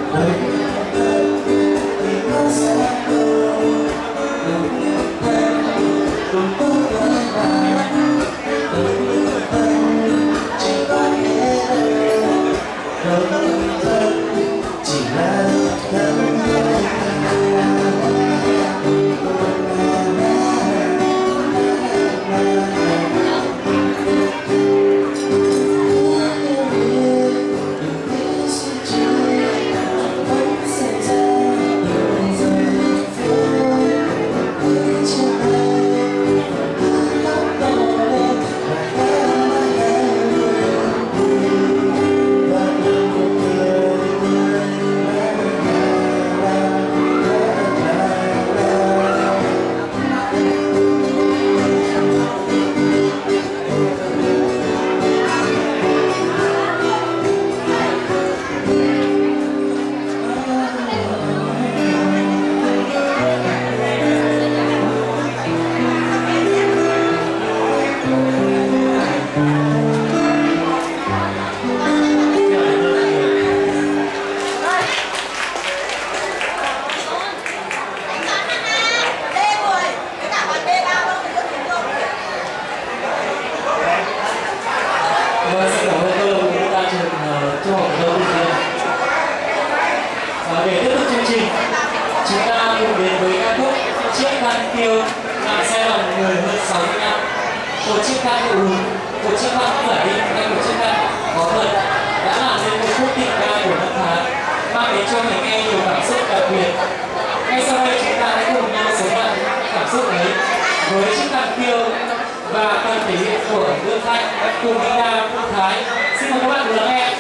Để tiếp tục chương trình, chúng ta cùng đến với ca khúc Chiếc khăn tiêu làm say lòng người hơn 60 năm. Một chiếc khăn hữu hứng, một chiếc khăn khởi đi hay một chiếc khăn có thật đã làm nên một khúc tình ca của năm tháng, mang đến cho người nghe nhiều cảm xúc đặc biệt. Ngay sau đây chúng ta hãy cùng nhau sống lại cảm xúc ấy với chiếc khăn tiêu và phần thể hiện của Dương Thanh cùng Mỹ Đa, Phương Thái. Xin mời các bạn cùng lắng nghe.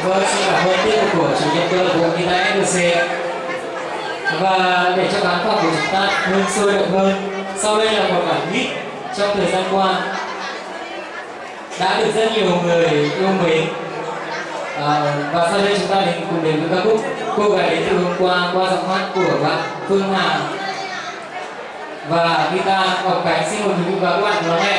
Vâng, xin cảm ơn tiết mục của chủ nhiệm câu lạc bộ guitar SLC. Và để cho khán phòng của chúng ta hơn sôi động hơn, sau đây là một bản hit trong thời gian qua đã được rất nhiều người yêu mến. Và sau đây chúng ta cùng đến với ca khúc Cô gái đến từ hôm qua giọng hát của bạn Phương Hà và guitar Ngọc Khánh. Xin mời quý vị và các bạn đón nghe.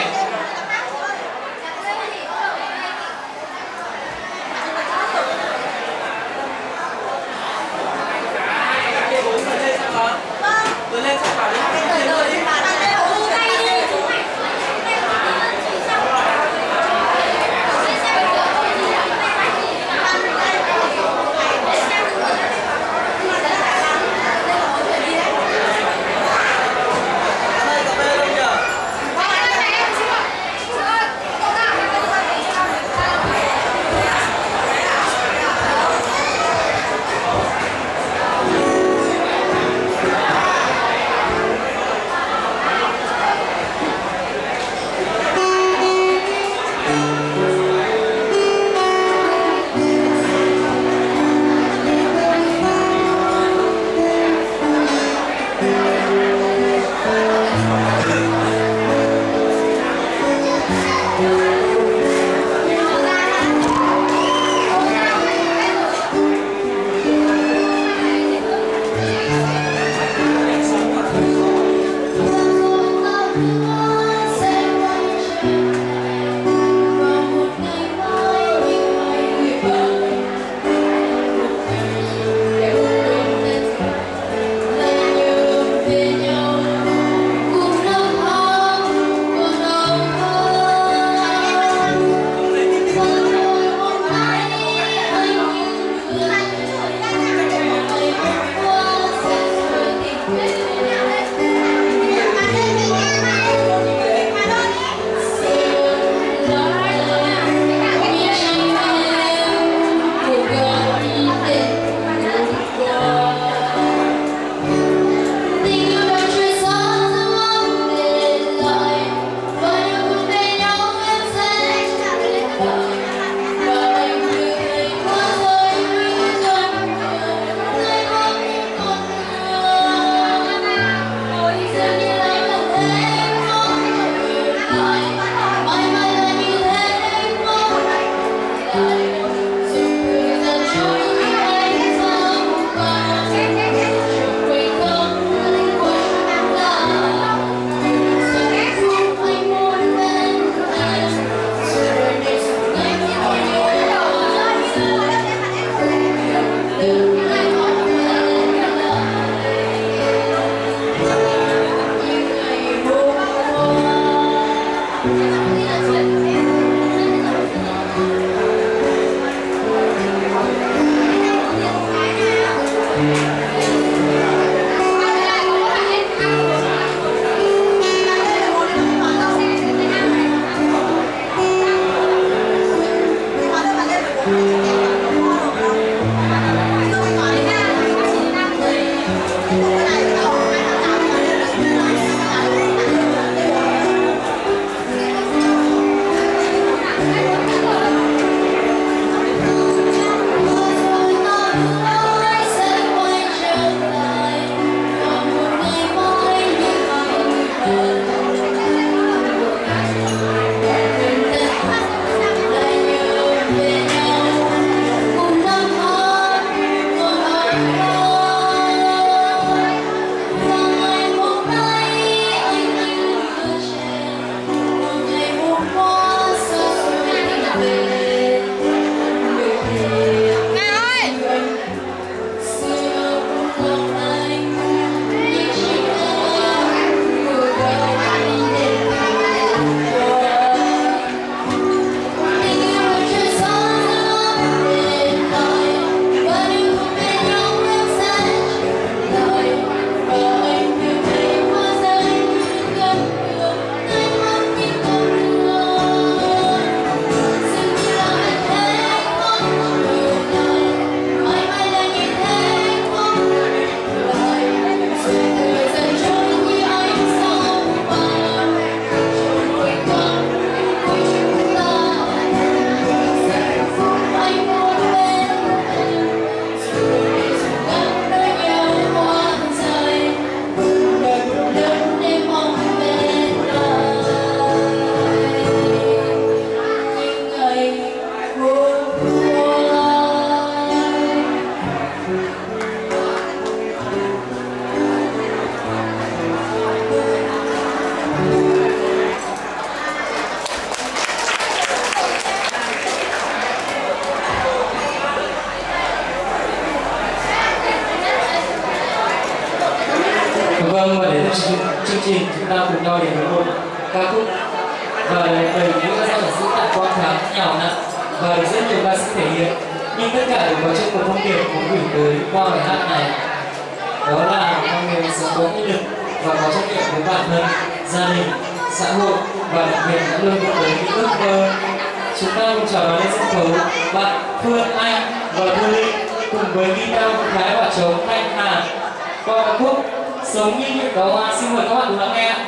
vào để một ca khúc và đầy những giao hưởng diễn tả quang thắng nhào nặng và được rất nhiều ca sĩ thể hiện, nhưng tất cả đều có chung một thông điệp muốn gửi tới qua bài hát này, đó là con người sống có nghị lực và có trách nhiệm với bản thân, gia đình, xã hội và đặc biệt là luôn hướng tới những ước mơ. Chúng ta cùng chào đón lên sân khấu bạn Phương Anh và Thu Linh cùng với guitar Thái và trống Thanh Hà qua ca khúc Sống như những đóa hoa. Xin mời các bạn cùng lắng nghe.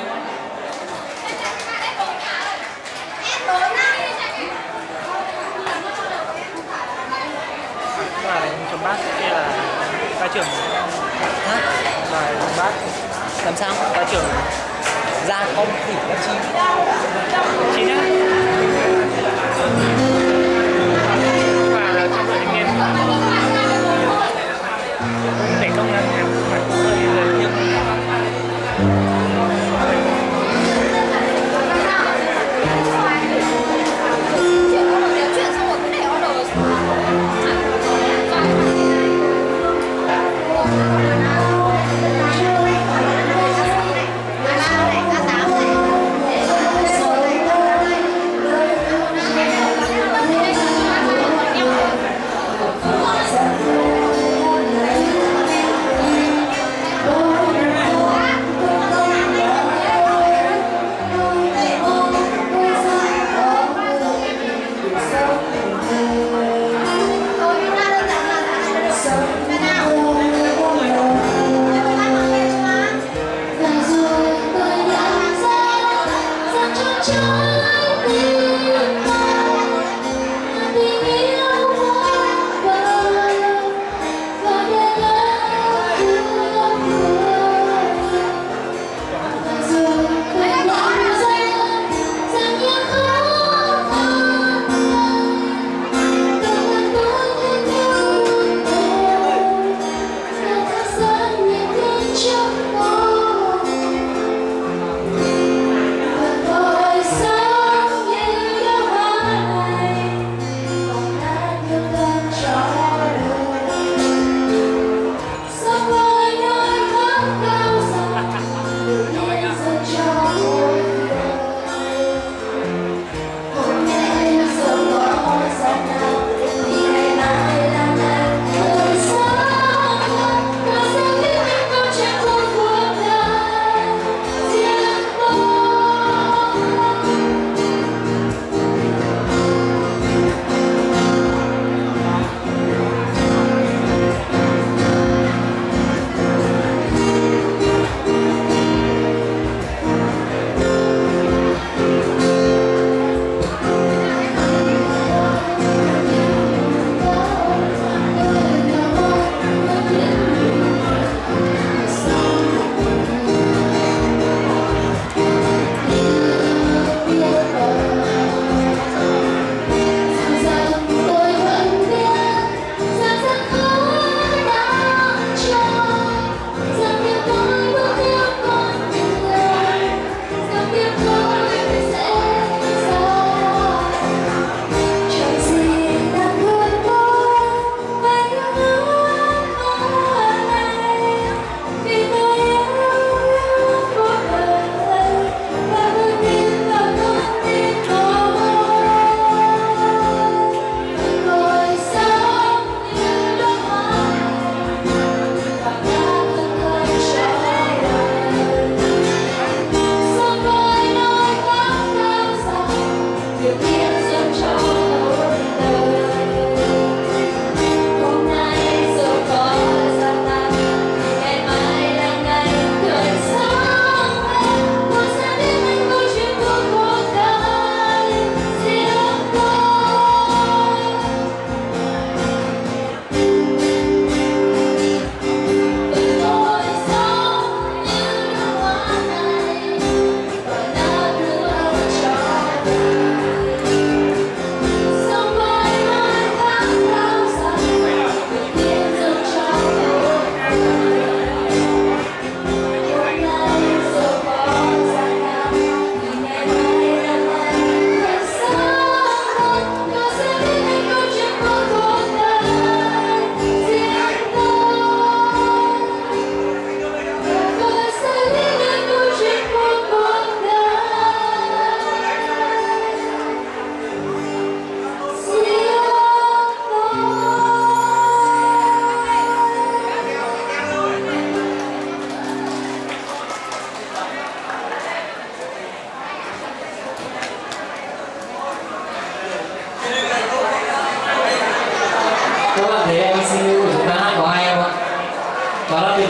Bài trống bát kia là ca trưởng hát bài trống bát làm sao ca trưởng ra không thì là chi chín á và là trong đội thanh niên để công nhận em phải hơi lời yêu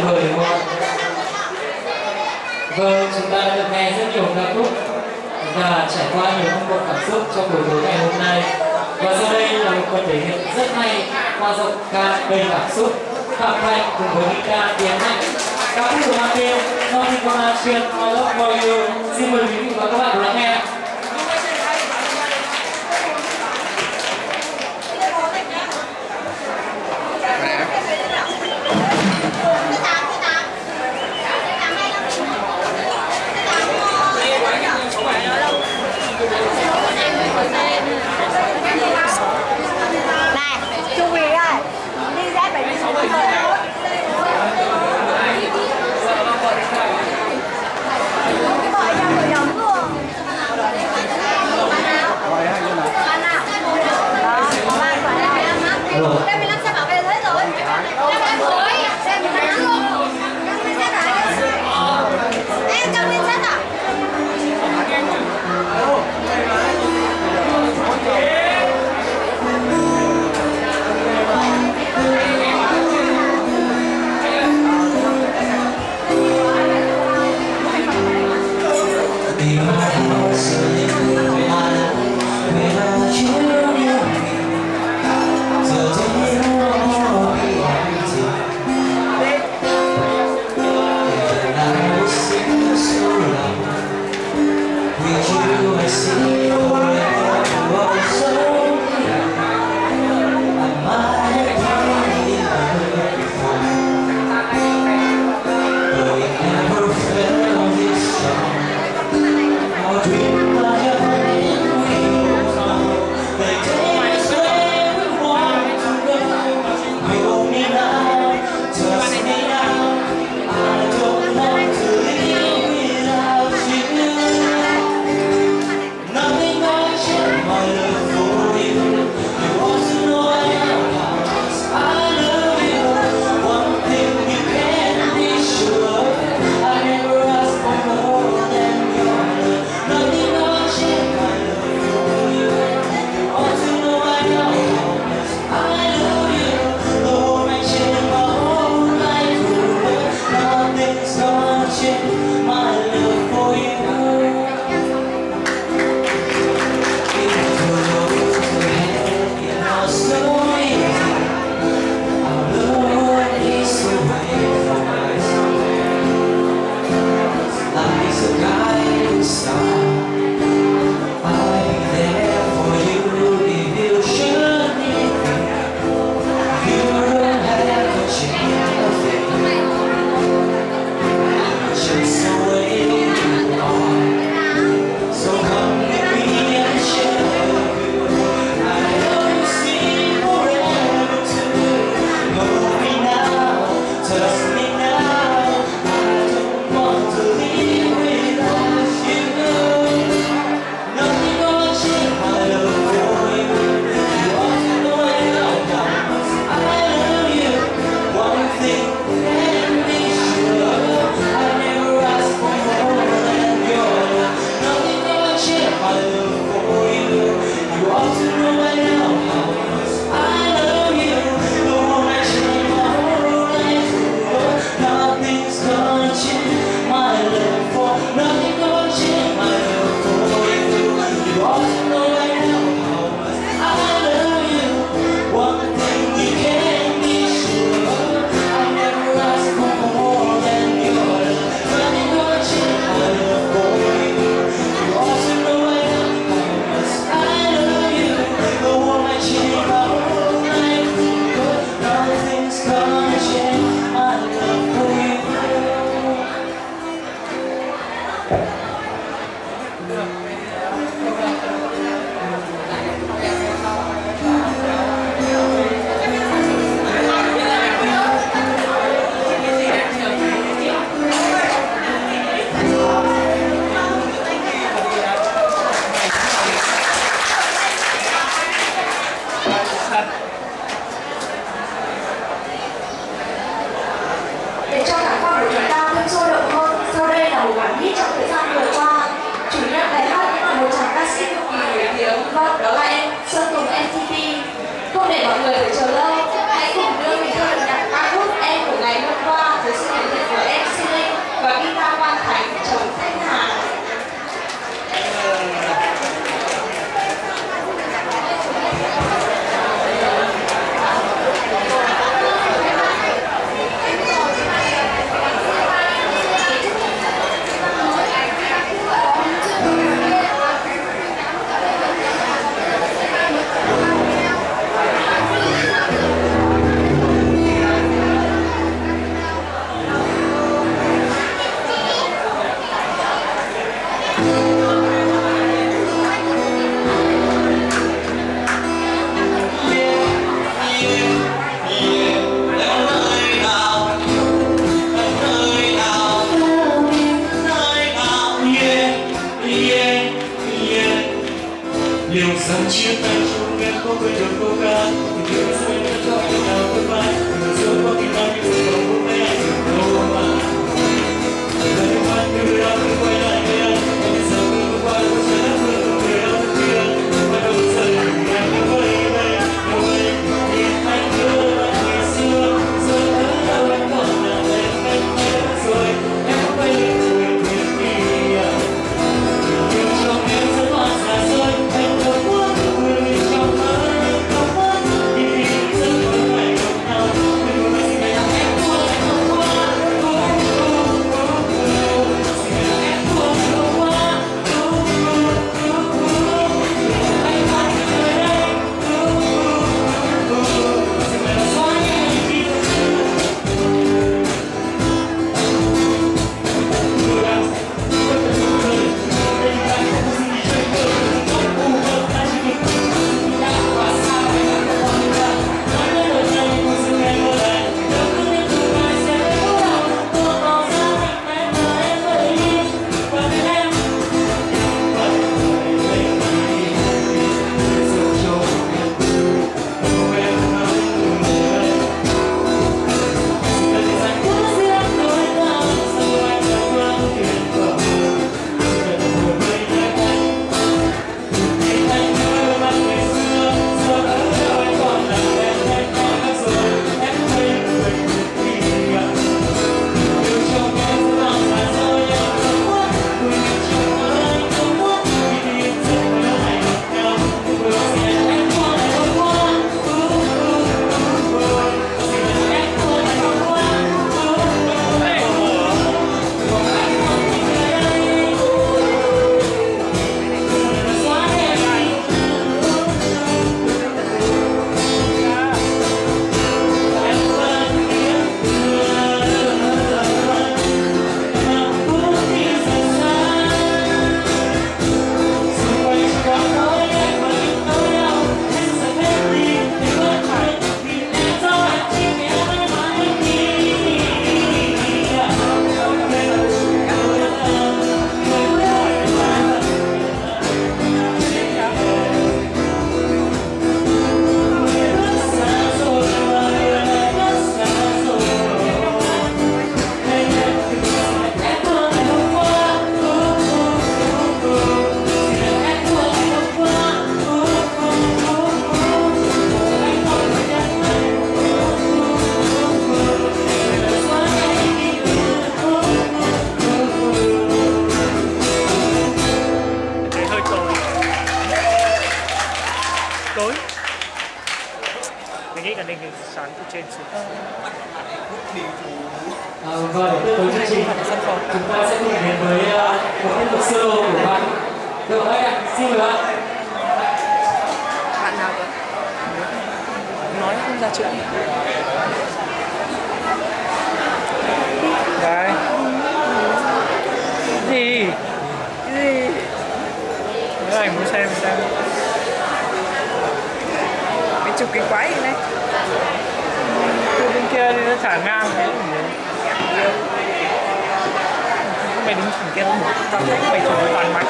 vời đúng không? Vâng, chúng ta đã được nghe rất nhiều ca khúc và trải qua nhiều cung bậc cảm xúc trong buổi tối ngày hôm nay. Và sau đây là một phần thể hiện rất hay qua giọng ca đầy cảm xúc Phạm Thanh cùng với guitar Tiến Hạnh. Ca khúc của Mang tên Nothing Gonna Change My Love For You. Xin mời quý vị và các bạn cùng lắng nghe. Này, chú Quý ơi, đi ra phải đi xuống rồi. Cái bội ra một giống luôn. không quên được cô ca thì yêu sẽ đến cho em nào quên mãi người xưa có khi mang những sự cầu của mấy anh đừng đâu mà lời yêu hoa từ đó cứ quay lại với anh em bây giờ cứ qua tôi sẽ đáp ứng được người đâu thức kia mà đâu giờ đừng em cứ vơi đây đâu đây thì anh nhớ lại ngày xưa giờ ở đâu anh còn là em nhớ rồi em không quay lưng chuyện thuyền đi yêu trong em rất loạn xa xôi anh không muốn người trong mơ không muốn đi giấc mơ ngày gặp nhau đừng có gì ngày nào em thua anh không qua em thua không qua anh phải ở đây dừng lại xóa nhẹ đi tối. Mình nghĩ là nên sáng từ trên xuống. Và để tiếp nối chương trình, chúng ta sẽ cùng đến với một tiết mục solo của bạn Đậu Anh ạ. Xin mời bạn. Bạn nào cơ? Nói không ra chữ. Đấy. Gì? Cái gì? Mấy anh muốn xem. Mày chụp cái quái này. Từ bên kia thì nó thả ngang thế mày đứng thẳng kia tao thấy mày chụp với toàn mặt.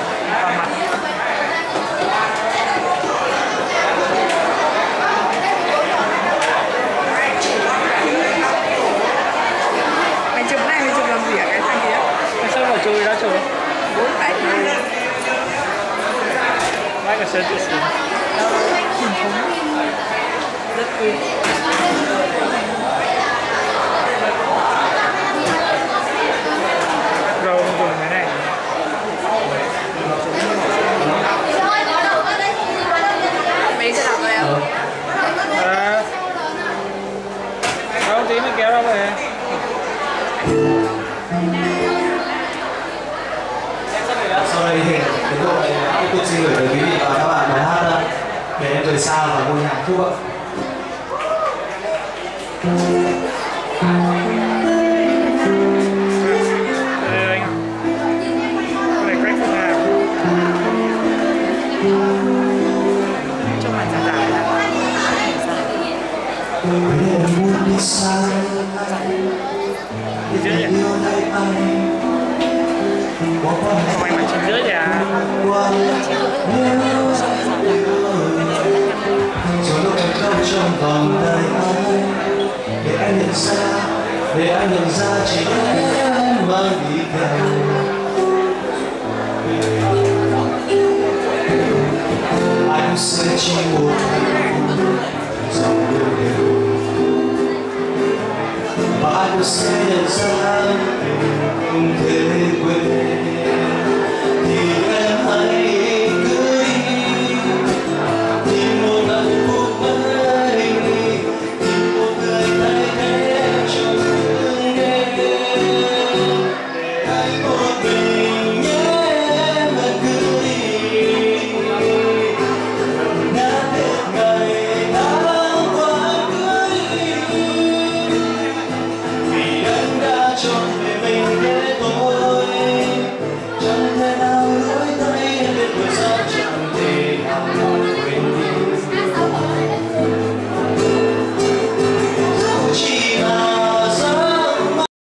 Mày chụp này mày chụp làm gì ở cái thằng kia? Mày sao mà chui ra chụp? Bốn phải. Mày cả sơn tự xíu. Truyền thống rất quý. Rồi dùng cái này. Mấy cái đọc rồi không? Không tí mới kéo ra về. Sau đây thì chúng tôi tiếp tục xin gửi tới quý vị và các bạn bài hát Để Em Rời Xa và ngôi nhà Phúc ạ. Em muốn đi xa Dưới vậy? Không anh mà trên dưới vậy à? trong vòng tay anh, để anh nhận ra chỉ em mang đi theo. Anh sẽ chỉ một dòng yêu đều, và anh sẽ nhận ra không thể